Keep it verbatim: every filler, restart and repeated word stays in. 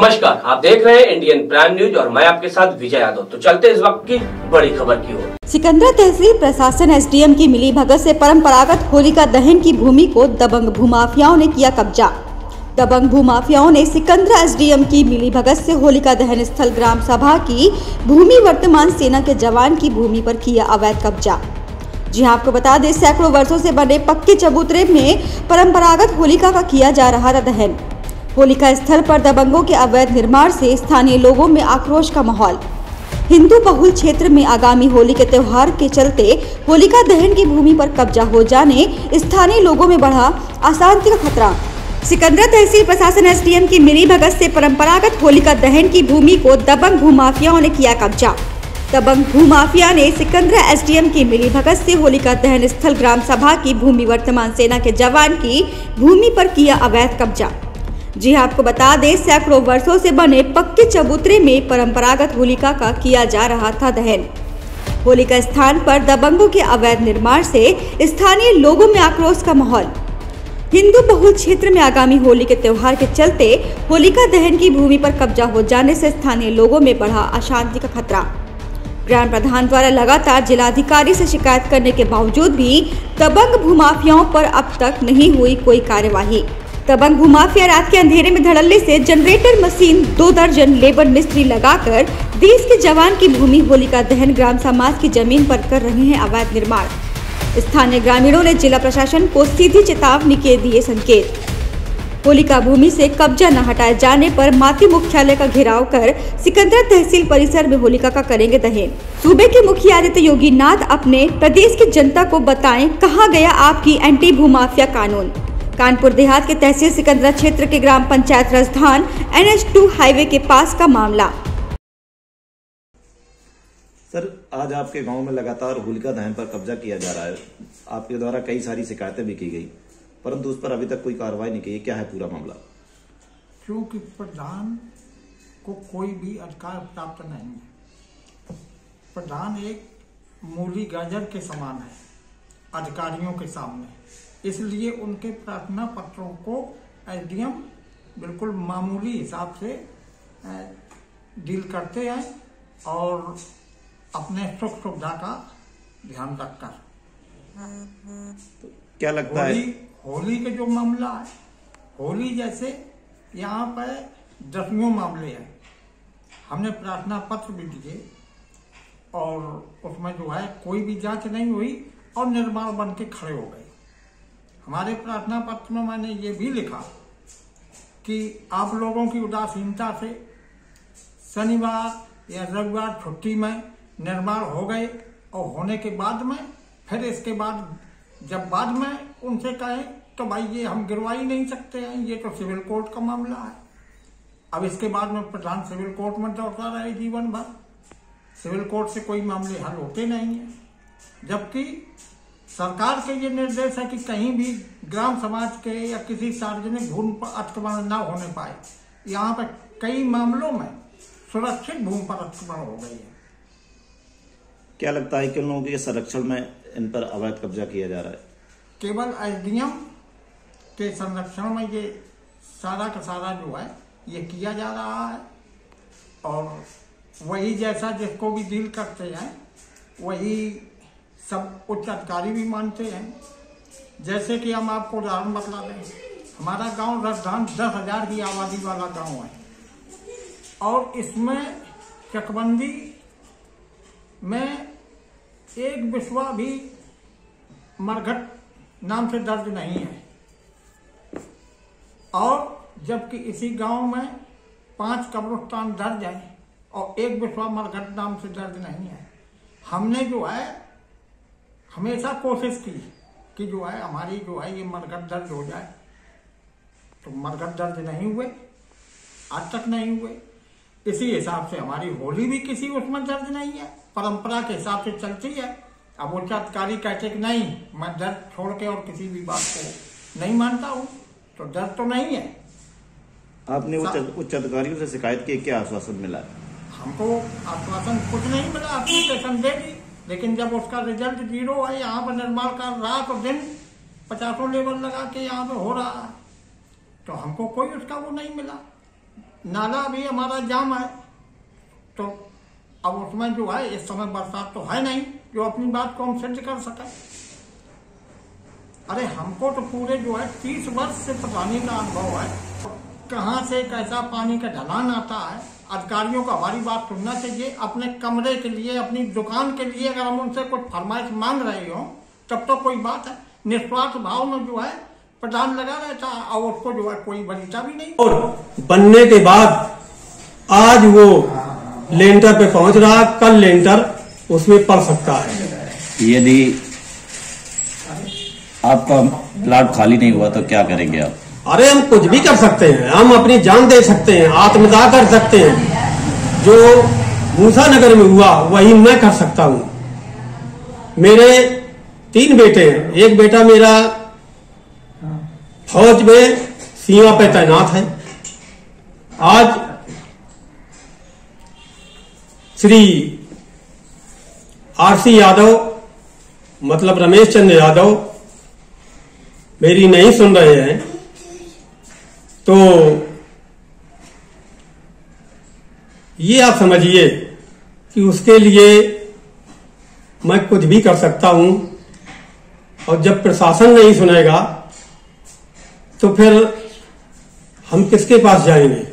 नमस्कार, आप देख रहे हैं इंडियन प्राइम न्यूज और मैं आपके साथ विजय यादव। तो चलते इस वक्त की बड़ी खबर की ओर। सिकंदरा तहसील प्रशासन एसडीएम की मिली भगत से परंपरागत होलिका दहन की भूमि को दबंग भूमाफियाओं ने किया कब्जा। दबंग भूमाफियाओं ने सिकंदरा एसडीएम की मिली भगत से होलिका दहन स्थल ग्राम सभा की भूमि वर्तमान सेना के जवान की भूमि पर किया अवैध कब्जा। जी हाँ, आपको बता दें, सैकड़ों वर्षों से बने पक्के चबूतरे में परंपरागत होलिका का किया जा रहा था दहन। होलिका स्थल पर दबंगों के अवैध निर्माण से स्थानीय लोगों में आक्रोश का माहौल। हिंदू बहुल क्षेत्र में आगामी होली के त्योहार के चलते होलिका दहन की भूमि पर कब्जा हो जाने स्थानीय लोगों में बढ़ा अशांति का खतरा। सिकंदरा तहसील प्रशासन एसडीएम की मिली भगत से परंपरागत होलिका दहन की भूमि को दबंग भूमाफियाओं ने किया कब्जा। दबंग भूमाफिया ने सिकंदरा एसडीएम की मिली भगत से होलिका दहन स्थल ग्राम सभा की भूमि वर्तमान सेना के जवान की भूमि पर किया अवैध कब्जा। जी हाँ, आपको बता दें, सैकड़ों वर्षों से बने पक्के चबूतरे में परंपरागत होलिका का किया जा रहा था दहन। होलिका स्थान पर दबंगों के अवैध निर्माण से स्थानीय लोगों में आक्रोश का माहौल। हिंदू बहुल क्षेत्र में आगामी होली के त्योहार के चलते होलिका दहन की भूमि पर कब्जा हो जाने से स्थानीय लोगों में बढ़ा अशांति का खतरा। ग्राम प्रधान द्वारा लगातार जिलाधिकारी से शिकायत करने के बावजूद भी दबंग भूमाफियाओं पर अब तक नहीं हुई कोई कार्यवाही। दबंग भूमाफिया रात के अंधेरे में धड़ल्ले से जनरेटर मशीन, दो दर्जन लेबर मिस्त्री लगाकर देश के जवान की भूमि होलिका दहन ग्राम समाज की जमीन पर कर रहे हैं अवैध निर्माण। स्थानीय ग्रामीणों ने जिला प्रशासन को सीधी चेतावनी के दिए संकेत। होलिका भूमि से कब्जा न हटाए जाने पर माती मुख्यालय का घेराव कर सिकंदरा तहसील परिसर में होलिका का करेंगे दहन। सूबे के मुखिया आदित्य योगी नाथ अपने प्रदेश की जनता को बताएं कहां गया आपकी एंटी भूमाफिया कानून। कानपुर देहात के तहसील सिकंदरा क्षेत्र के ग्राम panchayat Rajdhan N H two highway के पास का मामला। सर, आज आपके गांव में लगातार होलिका दहन पर कब्जा किया जा रहा है। आपके द्वारा कई सारी शिकायतें भी की गई, परंतु उस पर अभी तक कोई कार्रवाई नहीं की। क्या है पूरा मामला? क्योंकि प्रधान को कोई भी अधिकार प्राप्त नहीं है। प्रधान एक मूली गाजर के समान है अधिकारियों के सामने, इसलिए उनके प्रार्थना पत्रों को एसडीएम बिल्कुल मामूली हिसाब से डील करते हैं और अपने सुख सुविधा का ध्यान रखकर। तो क्या लगता होली, है होली के जो मामला है, होली जैसे यहाँ पर दसयों मामले हैं। हमने प्रार्थना पत्र भी दिए और उसमें जो है कोई भी जांच नहीं हुई और निर्माण बन के खड़े हो गए। हमारे प्रार्थना पत्र में मैंने ये भी लिखा कि आप लोगों की उदासीनता से शनिवार या रविवार छुट्टी में निर्माण हो गए और होने के बाद में फिर इसके बाद जब बाद में उनसे कहें तो भाई ये हम गिरवा ही नहीं सकते हैं, ये तो सिविल कोर्ट का मामला है। अब इसके बाद में प्रधान सिविल कोर्ट में दौड़ता रहे जीवन भर। सिविल कोर्ट से कोई मामले हल होते नहीं है, जबकि सरकार के ये निर्देश है कि कहीं भी ग्राम समाज के या किसी सार्वजनिक भूमि पर अतिक्रमण न होने पाए। यहाँ पर कई मामलों में सुरक्षित भूमि पर अतिक्रमण हो गई है। क्या लगता है किन लोगों के संरक्षण में इन पर अवैध कब्जा किया जा रहा है? केवल एसडीएम के संरक्षण में ये सारा का सारा जो है ये किया जा रहा है और वही जैसा जिसको भी डील करते हैं वही सब उच्च अधिकारी भी मानते हैं। जैसे कि हम आपको उदाहरण बतला दें, हमारा गांव राजधान दस हजार की आबादी वाला गांव है और इसमें चकबंदी में एक बिस्वा भी मरघट नाम से दर्ज नहीं है और जबकि इसी गांव में पांच कब्रिस्तान दर्ज है और एक बिस्वा मरघट नाम से दर्ज नहीं है। हमने जो है हमेशा कोशिश की कि जो है हमारी जो है ये मरघट दर्ज हो जाए, तो मरघट दर्ज नहीं हुए, आज तक नहीं हुए। इसी हिसाब से हमारी होली भी किसी उसमें दर्ज नहीं है, परंपरा के हिसाब से चलती है। अब उच्च अधिकारी कहते कि नहीं, मैं दर्ज छोड़ के और किसी भी बात को नहीं मानता हूँ, तो दर्ज तो नहीं है। आपने उच्च अधिकारियों से शिकायत की, क्या आश्वासन मिला? हमको आश्वासन कुछ नहीं मिला, एप्लीकेशन दे दी, लेकिन जब उसका रिजल्ट जीरो है, यहाँ पर निर्माण का रात और दिन पचासों लेबर लगा के यहाँ पे हो रहा है, तो हमको कोई उसका वो नहीं मिला। नाला भी हमारा जाम है, तो अब उसमें जो है इस समय बरसात तो है नहीं जो अपनी बात को हम सिद्ध कर सके। अरे हमको तो पूरे जो है तीस वर्ष से पानी का अनुभव है, कहाँ से कैसा पानी का ढलान आता है। अधिकारियों को हमारी बात सुनना चाहिए। अपने कमरे के लिए, अपनी दुकान के लिए अगर हम उनसे कुछ फरमाइश मांग रहे हो तब तो कोई बात है। निस्वार्थ भाव में जो है प्रधान लगा रहता है और उसको जो है कोई बलीता भी नहीं। और बनने के बाद आज वो लेंटर पे पहुंच रहा, कल लेंटर उसमें पड़ सकता है। यदि आपका प्लाट खाली नहीं हुआ तो क्या करेंगे आप? अरे हम कुछ भी कर सकते हैं, हम अपनी जान दे सकते हैं, आत्मदाह कर सकते हैं। जो मूसा नगर में हुआ वही मैं कर सकता हूं। मेरे तीन बेटे हैं, एक बेटा मेरा फौज में सीमा पे तैनात है। आज श्री आरसी यादव मतलब रमेश चंद्र यादव मेरी नहीं सुन रहे हैं, तो ये आप समझिए कि उसके लिए मैं कुछ भी कर सकता हूं। और जब प्रशासन नहीं सुनेगा तो फिर हम किसके पास जाएंगे?